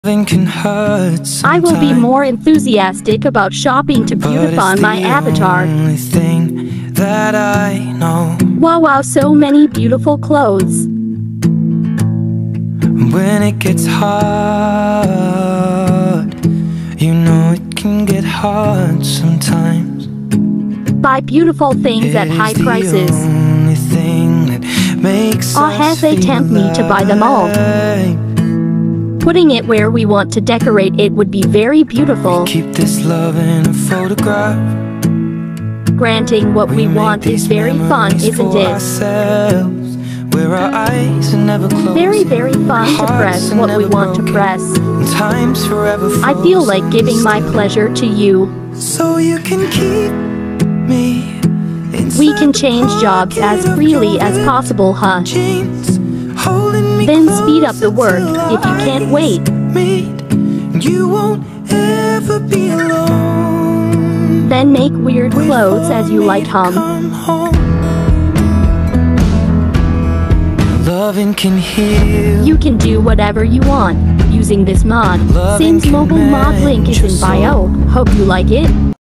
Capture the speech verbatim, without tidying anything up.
Can hurt I will be more enthusiastic about shopping to beautify my avatar. Only thing that I know. Wow, wow, so many beautiful clothes. When it gets hard, you know it can get hard sometimes. Buy beautiful things It at high is the prices. only thing that makes Or us have they feel tempt me to buy them all. alive. Putting it where we want to decorate it would be very beautiful. Keep this love in a photograph. Granting what we make want is these very fun, memories isn't for it? ourselves, where our eyes are never closed. Very, very fun to Hearts press are what we never want to broken, press. and time's forever I feel frozen like giving my still. pleasure to you. So you can keep me inside We can the change jobs as pocket of freely your as possible, huh? jeans, holding me Then speed up close the work until if you can't our wait. eyes meet. You won't ever be alone. Then make weird clothes as you like, hum. Come home. Loving can heal. You can do whatever you want using this mod. Loving Sims can mobile mod mend link is your in bio. soul. Hope you like it.